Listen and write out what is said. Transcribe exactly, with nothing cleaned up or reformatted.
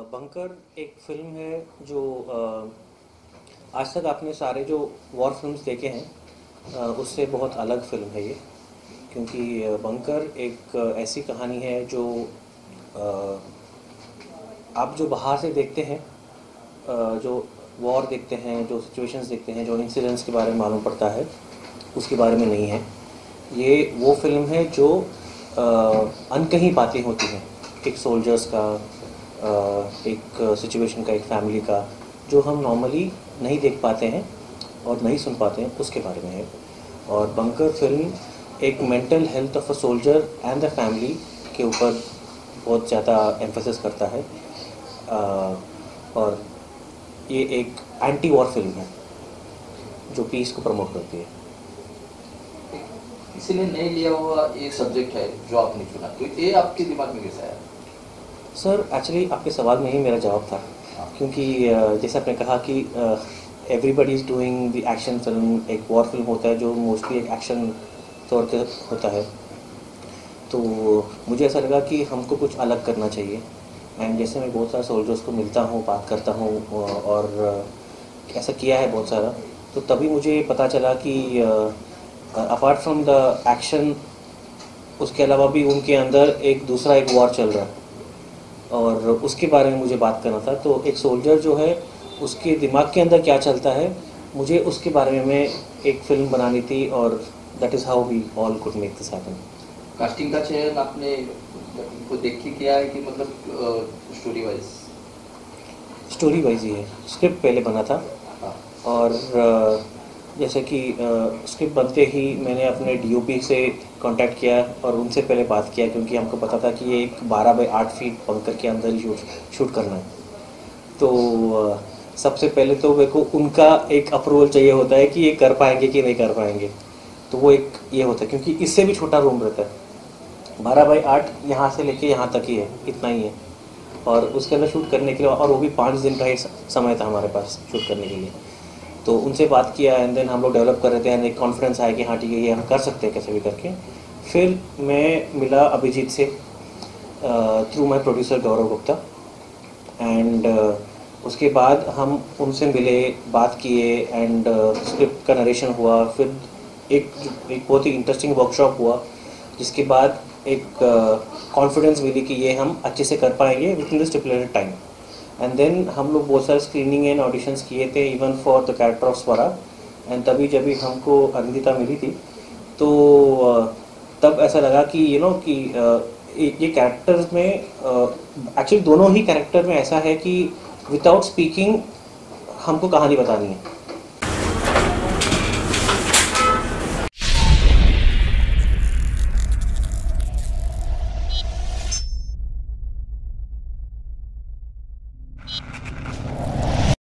Bunker एक film है जो अ, आज तक आपने सारे जो वॉर फिल्म्स देखे हैं अ, उससे बहुत अलग फिल्म है ये। क्योंकि अ, बंकर एक अ, ऐसी कहानी है जो अ, आप जो बाहर से देखते हैं, अ, जो वॉर देखते हैं, जो सिचुएशंस देखते हैं, जो इंसिडेंट्स के बारे में मालूम पड़ता है, उसके बारे में नहीं है। ये वो फिल्म है जो अ, अनकही बातें होती हैं, एक सोल्जर्स का, अ, एक सिचुएशन का, एक फैमिली का, जो हम नॉर्मली नहीं देख पाते हैं और नहीं सुन पाते हैं, उसके बारे में है। और बंकर फिल्म एक mental health of a soldier and the family के ऊपर बहुत ज़्यादा एम्फेसिस करता है। अ, और ये एक एंटी वॉर फिल्म है जो पीस को प्रमोट करती है। इसीलिए नहीं लिया हुआ एक सब्जेक्ट है जो आपने चुना, तो ये आपके दिमाग में कैसा है? सर एक्चुअली आपके सवाल में ही मेरा जवाब था। हाँ। क्योंकि जैसे आपने कहा कि everybody is doing the action film, एक वॉर फिल्म होता है जो मोस्टली एक एक्शन तौर पे होता है, तो मुझे ऐसा लगा कि हमको कुछ अलग करना चाहिए। एंड जैसे मैं बहुत सारे सोल्जर्स को मिलता हूँ, बात करता हूँ और ऐसा किया है बहुत सारा, तो तभी मुझे पता चला कि अपार्ट फ्रॉम द एक्शन, उसके अलावा भी उनके अंदर एक दूसरा एक वॉर चल रहा है और उसके बारे में मुझे बात करना था। तो एक सोल्जर जो है, उसके दिमाग के अंदर क्या चलता है, मुझे उसके बारे में एक फिल्म बनानी थी और that is how we all could make this happen. Casting का चयन आपने को देख के किया है कि मतलब स्टोरी वाइज? स्टोरी वाइज ही है, स्क्रिप्ट पहले बना था। हाँ। और अ, जैसे कि स्क्रिप्ट बनते ही मैंने अपने डीओपी से कांटेक्ट किया और उनसे पहले बात किया, क्योंकि हमको पता था कि ये एक बारह बाई आठ फीट बंकर के अंदर ही शूट शूट करना है। तो अ, सबसे पहले तो मेरे को उनका एक अप्रूवल चाहिए होता है कि ये कर पाएंगे कि नहीं कर पाएंगे। तो वो एक ये होता है, क्योंकि इससे भी छोटा रूम रहता है, बारह बाई आठ यहाँ से लेके यहाँ तक ही है, इतना ही है। और उसके अंदर शूट करने के लिए, और वो भी पाँच दिन का ही समय था हमारे पास शूट करने के लिए। तो उनसे बात किया एंड देन हम लोग डेवलप कर रहे थे एंड एक कॉन्फिडेंस आया कि हाँ ठीक है, ये हम कर सकते हैं कैसे भी करके। फिर मैं मिला अभिजीत से through my producer Gaurav Gupta, and uh, उसके बाद हम उनसे मिले, बात किए एंड स्क्रिप्ट का नरेशन हुआ। फिर एक एक बहुत ही इंटरेस्टिंग वर्कशॉप हुआ, जिसके बाद एक कॉन्फिडेंस uh, मिली कि ये हम अच्छे से कर पाएंगे within the stipulated time. And then हम लोग बहुत सारे स्क्रीनिंग एंड ऑडिशंस किए थे, even for the character of Swara. एंड तभी जब भी हमको अरिंदिता मिली थी, तो uh, तब ऐसा लगा कि यू नो कि uh, ये कैरेक्टर्स में एक्चुअली uh, दोनों ही कैरेक्टर में ऐसा है कि विदाउट स्पीकिंग हमको कहानी बतानी है।